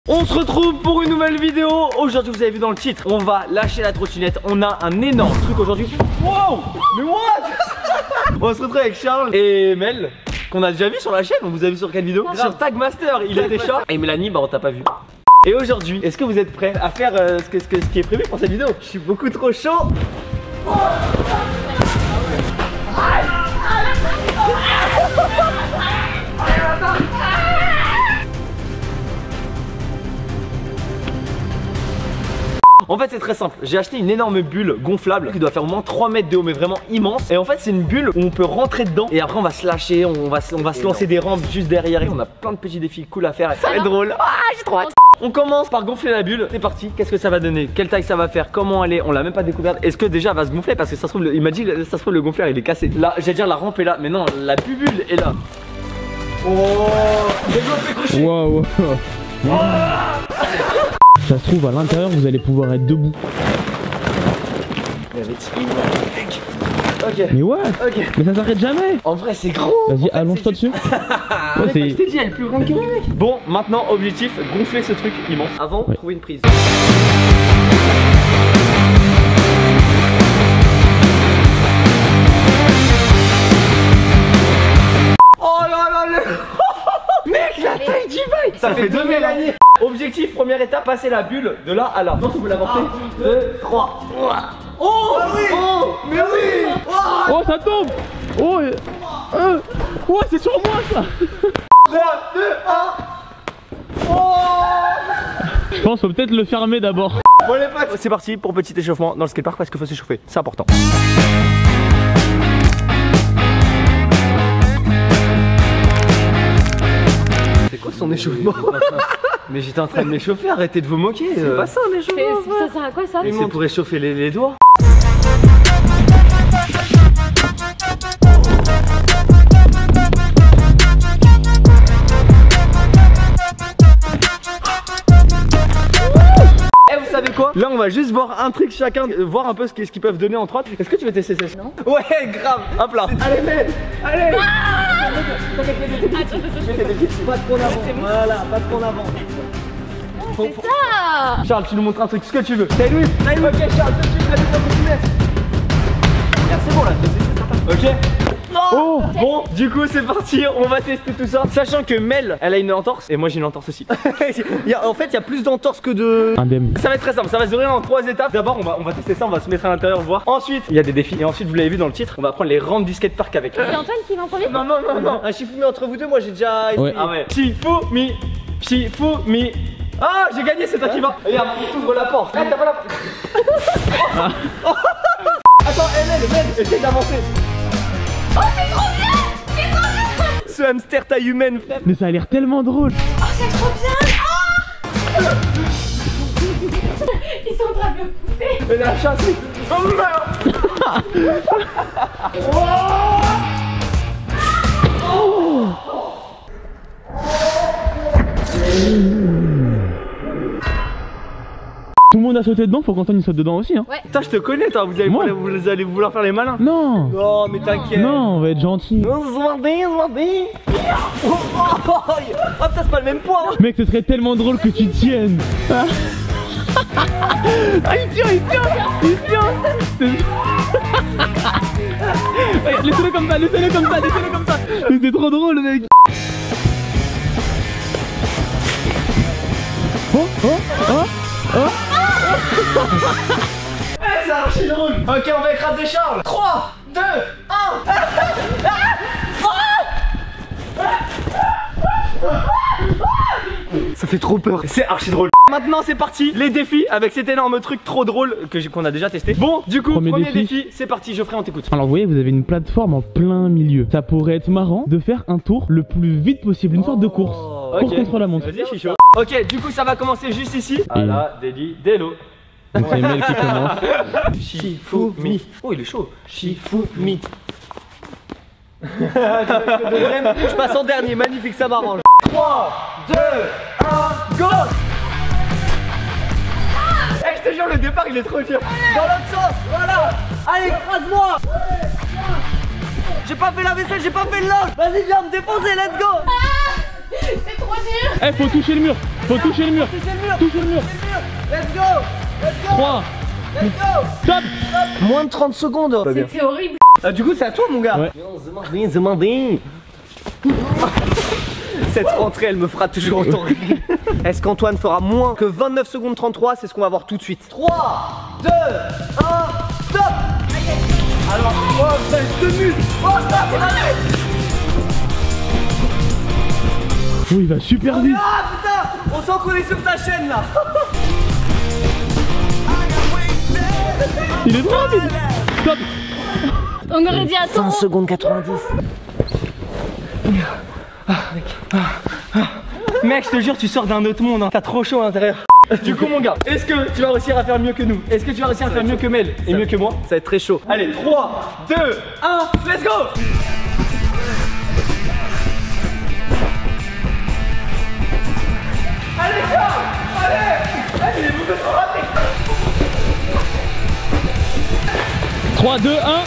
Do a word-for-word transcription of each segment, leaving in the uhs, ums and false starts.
On se retrouve pour une nouvelle vidéo. Aujourd'hui, vous avez vu dans le titre, on va lâcher la trottinette. On a un énorme truc aujourd'hui. Wow! Mais what? On se retrouve avec Charles et Mel, qu'on a déjà vu sur la chaîne. On vous a vu sur quelle vidéo? Sur Tagmaster, il était short. Et Mélanie, bah on t'a pas vu. Et aujourd'hui, est-ce que vous êtes prêts à faire euh, ce, que, ce, que, ce qui est prévu pour cette vidéo? Je suis beaucoup trop chaud. Oh. En fait c'est très simple, j'ai acheté une énorme bulle gonflable qui doit faire au moins trois mètres de haut mais vraiment immense. Et en fait c'est une bulle où on peut rentrer dedans et après on va se lâcher, on va, on va se lancer des rampes juste derrière. Et on a plein de petits défis cool à faire et ça va être drôle. Ah j'ai trop hâte. On commence par gonfler la bulle, c'est parti. Qu'est-ce que ça va donner? Quelle taille ça va faire? Comment elle est? On l'a même pas découverte. Est-ce que déjà elle va se gonfler? Parce que ça se trouve, le... il m'a dit ça se trouve le gonfleur il est cassé. Là j'allais dire la rampe est là, mais non la bulle est là. Oh développé couché. Wow, wow. Oh. Ça se trouve à l'intérieur vous allez pouvoir être debout. Ok. Mais what? Ok. Mais ça s'arrête jamais. En vrai c'est gros. Vas-y allonge-toi dessus. Ouais, ouais, je t'ai dit elle est plus grande que le mec. Bon maintenant objectif gonfler ce truc immense. Avant ouais. Trouver une prise. Oh là là le... Mec la taille du bail. Ça fait deux Mélanie. Objectif, première étape, passer la bulle de là à là. Donc vous la portez. un, deux, trois. Oh, ah oui. Oh, mais oui. Oh, oh ça tombe. Oh, euh, oh c'est sur moi ça. trois, deux, un. Oh. Je pense qu'il faut peut-être le fermer d'abord. Bon les potes, c'est parti pour petit échauffement dans le skatepark parce qu'il faut s'échauffer, c'est important. C'est quoi son échauffement? Mais j'étais en train de m'échauffer, arrêtez de vous moquer. C'est euh... pas ça un échauffement. Ça sert à quoi ça? C'est pour échauffer les, les doigts. Eh vous savez quoi? Là on va juste voir un truc chacun, euh, voir un peu ce qu'ils peuvent donner entre autres. Est-ce que tu veux tester ça? Non. Ouais grave, hop là. Allez mec, allez. Pas trop en avant. Voilà, pas trop en avant. C'est ça. Charles, tu nous montres un truc, ce que tu veux. Taille-lui, taille-lui. Ok Charles, tout de suite, allez, c'est bon là, c'est sympa. Ok. Oh bon, du coup c'est parti, on va tester tout ça. Sachant que Mel, elle a une entorse et moi j'ai une entorse aussi. il y a, en fait il y a plus d'entorse que de... Indemne. Ça va être très simple, ça va se dérouler en trois étapes. D'abord on va, on va tester ça, on va se mettre à l'intérieur voir. Ensuite il y a des défis et ensuite vous l'avez vu dans le titre, on va prendre les rampes du skatepark avec. C'est Antoine qui va en premier? Non non non non, un Shifumi entre vous deux, moi j'ai déjà essayé. Ouais. Ah ouais. Shifumi, Shifumi. Ah j'ai gagné, c'est toi qui va. Regarde, t'ouvres la porte. Eh, t'as pas la porte. Attends, elle, elle, elle, essaye d'avancer. Oh c'est trop bien. C'est trop bien. Ce hamster taille humaine. Mais ça a l'air tellement drôle. Oh c'est trop bien. Oh. Ils sont en train de me pousser. Mais la chasse. Oh merde. Oh. Tout le monde a sauté dedans, faut qu'Antoine il saute dedans aussi hein. Ouais. Putain je te connais toi, vous allez, Moi vous, vous allez vouloir faire les malins. Non. Non mais t'inquiète. Non, on va être gentil. Non, Zwardé, Zwardé. Oh, oh, oh, oh, putain c'est pas le même poids hein. Mec ce serait tellement drôle que tu tiennes. Ah, ah il tient, il tient, il tient. Ouais, laissez-le comme ça, laissez-le comme ça, laissez-le comme ça. Mais c'est trop drôle mec. Oh, oh, oh, oh. Eh c'est archi drôle. Ok on va écraser Charles. trois, deux, un. Ça fait trop peur. C'est archi drôle. Maintenant c'est parti, les défis avec cet énorme truc trop drôle que qu'on a déjà testé. Bon du coup premier, premier défi, défi c'est parti, Geoffrey on t'écoute. Alors vous voyez vous avez une plateforme en plein milieu. Ça pourrait être marrant de faire un tour le plus vite possible, une sorte de course. Oh, Course okay. contre la montre. Vas-y je suis chaud. Ok du coup ça va commencer juste ici. Ah là, Dédi, Délo. Donc c'est Mel qui commence. Shifumi. Oh il est chaud. Shifumi. Je passe en dernier, magnifique, ça m'arrange. trois, deux, un, go. Eh je te jure le départ il est trop dur. Dans l'autre sens, voilà. Allez écrase-moi. J'ai pas fait la vaisselle, j'ai pas fait le linge. Vas-y viens me défoncer, let's go. C'est trop dur. Eh, faut toucher le mur. Faut toucher le mur. Toucher le mur. Let's go. Let's go. trois. Let's go. Stop. Moins de trente secondes. C'était horrible. Ah, du coup, c'est à toi, mon gars. Ouais. Cette rentrée, elle me fera toujours autant rire. Est-ce qu'Antoine fera moins que vingt-neuf secondes trente-trois? C'est ce qu'on va voir tout de suite. trois, deux, un, stop. Alors, oh, ça reste deux minutes. Oh, stop, il va vite. Oh, il va super vite. Ah, putain, on sent qu'on est sur sa chaîne, là. Il est trop rapide. Stop. On aurait dit attends. vingt secondes quatre-vingt-dix. Ah, mec. Ah, ah. Mec, je te jure, tu sors d'un autre monde, hein. T'as trop chaud à l'intérieur. Du coup, mon gars, est-ce que tu vas réussir à faire mieux que nous? Est-ce que tu vas réussir à faire mieux que Mel et mieux que moi? Ça va être très chaud. Allez, trois, deux, un, let's go. Allez, Charles. Allez. Allez, il est beaucoup trop rapide. trois, deux, un.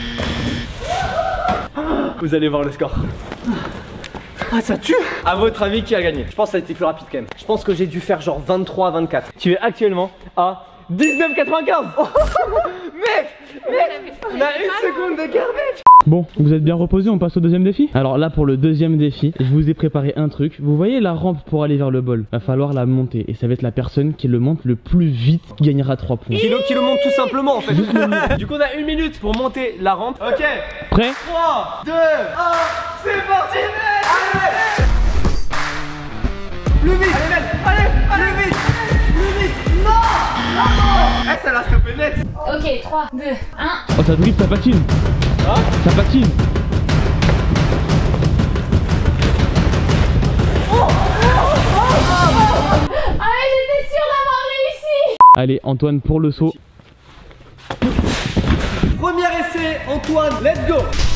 Vous allez voir le score. Ah, ça tue. À votre avis, qui a gagné? Je pense que ça a été plus rapide quand même. Je pense que j'ai dû faire genre vingt-trois à vingt-quatre. Tu es actuellement à dix-neuf quatre-vingt-quinze. Oh, mec, mec, on a une seconde d'écart, mec. Bon, vous êtes bien reposés, on passe au deuxième défi. Alors là, pour le deuxième défi, je vous ai préparé un truc. Vous voyez la rampe pour aller vers le bol? Va falloir la monter et ça va être la personne qui le monte le plus vite qui gagnera trois points. Qui le, qui le monte tout simplement en fait. Du coup, on a une minute pour monter la rampe. Ok. Prêt? trois, deux, un, c'est parti, mec. Allez. Plus vite. Allez, mec. Allez, allez, vite. Plus vite. Non. Non. Eh, ça l'a stoppé net. Ok, trois, deux, un. Oh, ça dribble, ça patine. Hein? Ça patine. Ah, j'étais sûre d'avoir réussi. Allez, Antoine pour le saut. Premier essai, Antoine, let's go.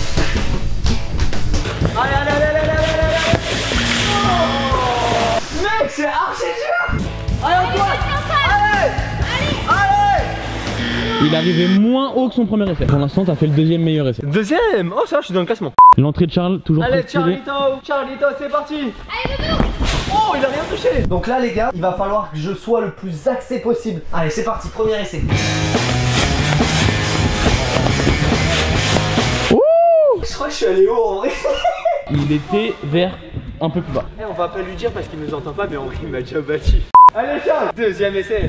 Allez, allez, allez, allez, allez, allez. Oh. Mec, c'est archi dur. Allez, Antoine. Allez. Allez. Il est arrivé moins haut que son premier essai. Pour l'instant, t'as fait le deuxième meilleur essai. Deuxième. Oh, ça, je suis dans le classement. L'entrée de Charles, toujours Allez, très stylée. Charlito, Charlito, c'est parti. Oh, il a rien touché. Donc là, les gars, il va falloir que je sois le plus axé possible. Allez, c'est parti, premier essai. Ouh. Je crois que je suis allé haut en vrai. Il était vers un peu plus bas. Eh, on va pas lui dire parce qu'il nous entend pas, mais en vrai, il m'a déjà battu. Allez, Charles, deuxième essai.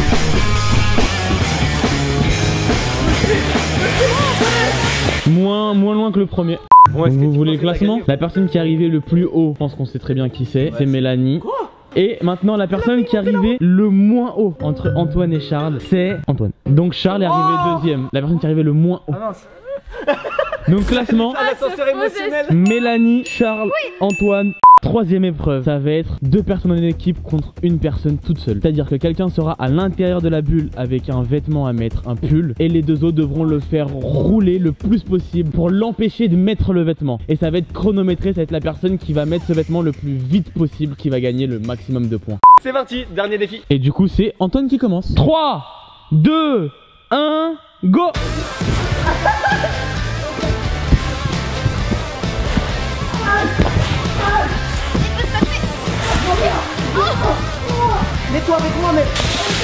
Moins, moins loin que le premier. Bon, Donc vous voulez le classement? La personne qui est arrivée le plus haut, je pense qu'on sait très bien qui c'est, c'est Mélanie. Quoi? Et maintenant la personne qui est arrivée le moins haut entre Antoine et Charles, c'est Antoine. Donc Charles est arrivé Oh. deuxième. La personne qui est arrivée le moins haut. Ah mince. Donc classement, Ah, l'ascenseur émotionnel. Mélanie, Charles, Antoine. Troisième épreuve, ça va être deux personnes en équipe contre une personne toute seule. C'est-à-dire que quelqu'un sera à l'intérieur de la bulle avec un vêtement à mettre, un pull, et les deux autres devront le faire rouler le plus possible pour l'empêcher de mettre le vêtement. Et ça va être chronométré, ça va être la personne qui va mettre ce vêtement le plus vite possible qui va gagner le maximum de points. C'est parti, dernier défi. Et du coup, c'est Antoine qui commence. trois, deux, un, go! Mets-toi avec moi, mec.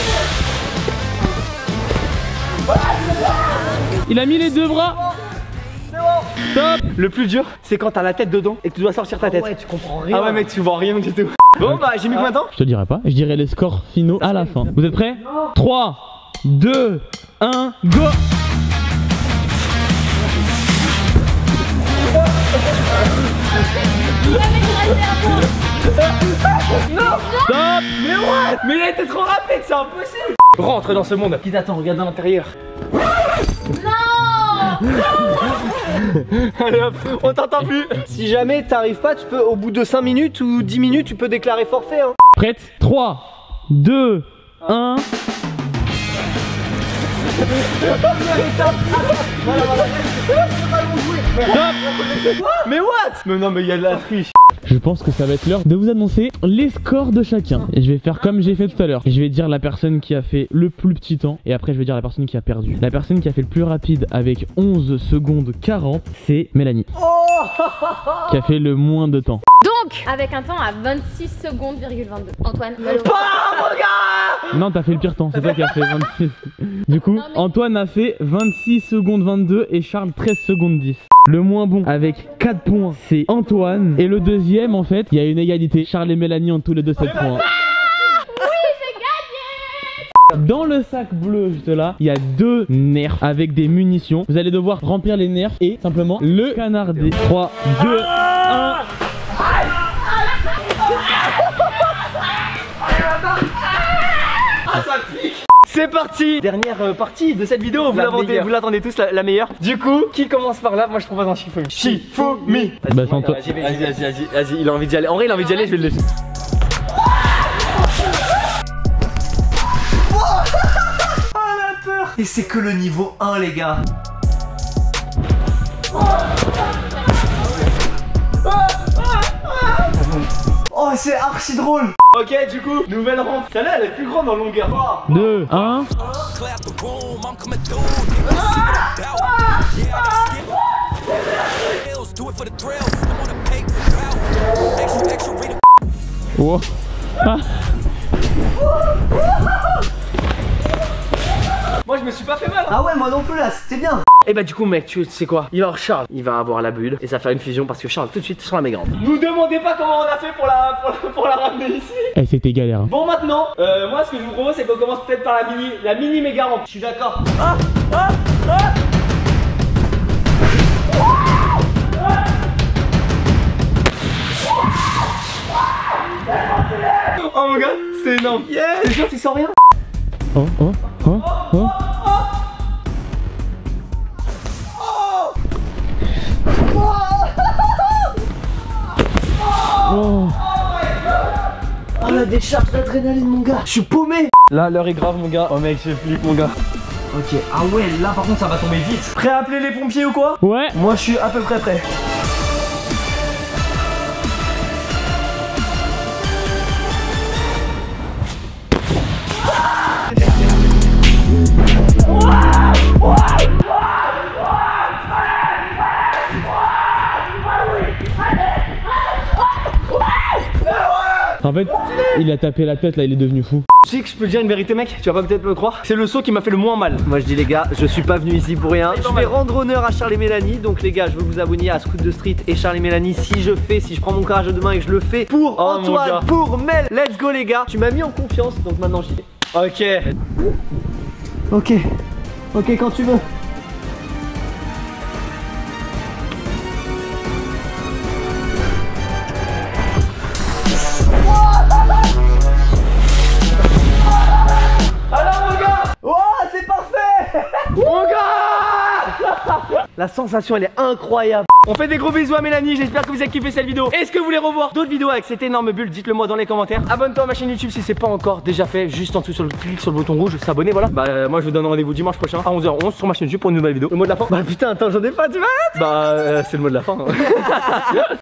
Il a mis les deux bras. C'est bon. Stop. Le plus dur, c'est quand t'as la tête dedans et que tu dois sortir ta tête. Ouais, tu comprends rien. Ah ouais, mec, tu vois rien du tout. Bon, bah, j'ai mis combien de temps? Je te dirai pas, je dirai les scores finaux à la fin. Vous êtes prêts? trois, deux, un, go! Non. Stop! Mais what? Mais il a été trop rapide, c'est impossible. Rentre dans ce monde. Qui t'attend? Regarde à l'intérieur. Non. Allez hop, on t'entend plus. Si jamais t'arrives pas, tu peux, au bout de cinq minutes ou dix minutes, tu peux déclarer forfait, hein. Prête? trois, deux, un. Mais what? Mais non, mais il y a de la triche. Je pense que ça va être l'heure de vous annoncer les scores de chacun. Et je vais faire comme j'ai fait tout à l'heure. Je vais dire la personne qui a fait le plus petit temps et après je vais dire la personne qui a perdu. La personne qui a fait le plus rapide avec onze secondes quarante, c'est Mélanie. Oh Qui a fait le moins de temps. Donc, avec un temps à vingt-six secondes, vingt-deux. Antoine, malheureux. Ah mon gars. Non, t'as fait le pire temps, c'est toi qui as fait vingt-six. Du coup, Non, mais... Antoine a fait vingt-six secondes vingt-deux et Charles treize secondes dix. Le moins bon avec quatre points, c'est Antoine. Et le deuxième, en fait, il y a une égalité. Charles et Mélanie ont tous les deux sept points. Dans le sac bleu juste là, il y a deux nerfs avec des munitions. Vous allez devoir remplir les nerfs et simplement le canarder. trois, deux, un. Ah ça pique. C'est parti. Dernière euh, partie de cette vidéo. Vous l'attendez, vous l'attendez tous, la, la meilleure. Du coup, qui commence par là? Moi je propose un Shifumi. Shifumi. Bah c'est Antoine. Vas-y, vas-y, vas-y, vas-y. Il a envie d'y aller. En vrai, il a envie d'y aller. Je vais le laisser. Et c'est que le niveau un les gars. Oh c'est archi drôle. Ok du coup, nouvelle rampe. Celle-là elle est plus grande en longueur. deux, un. Wow. Ah. Moi je me suis pas fait mal. Ah ouais, moi non plus là, c'était bien. Et bah du coup mec, tu sais quoi? Il va avoir Charles, il va avoir la bulle et ça va faire une fusion parce que Charles tout de suite sur la méga grande. Nous demandez pas comment on a fait pour la pour la, pour la ramener ici. Eh c'était galère. Hein. Bon maintenant, euh, moi ce que je vous propose c'est qu'on commence peut-être par la mini la mini méga rampe. Je suis d'accord. Ah ah ah. Oh mon gars, c'est énorme. Yes. C'est sûr tu sens rien. Oh oh oh oh. Oh. Oh la décharge d'adrénaline mon gars. Je suis paumé. Là l'heure est grave mon gars. Oh mec je flippe mon gars. Ok, ah ouais là par contre ça va tomber vite. Prêt à appeler les pompiers ou quoi? Ouais. Moi je suis à peu près prêt. En fait, il a tapé la tête là, il est devenu fou. Tu sais que je peux te dire une vérité mec, tu vas pas peut-être me croire. C'est le saut qui m'a fait le moins mal. Moi je dis les gars, je suis pas venu ici pour rien. Je vais rendre honneur à Charles et Mélanie. Donc les gars, je veux vous abonner à Scoot de Street et Charles et Mélanie. Si je fais, si je prends mon courage de main et que je le fais pour Oh, mon Antoine, gars. pour Mel, let's go les gars. Tu m'as mis en confiance, donc maintenant j'y vais. Ok. Ok, ok quand tu veux. Alors mon gars. Oh c'est parfait. Mon gars. La sensation elle est incroyable. On fait des gros bisous à Mélanie, j'espère que vous avez kiffé cette vidéo. Est-ce que vous voulez revoir d'autres vidéos avec cette énorme bulle? Dites-le moi dans les commentaires. Abonne-toi à ma chaîne YouTube si c'est pas encore déjà fait. Juste en dessous sur le clic sur le bouton rouge, s'abonner, voilà. Bah euh, moi je vous donne rendez-vous dimanche prochain à onze heures onze sur ma chaîne YouTube pour une nouvelle vidéo. Le mot de la fin. Bah putain attends j'en ai pas, tu vas. Bah euh, c'est le mot de la fin. Hein.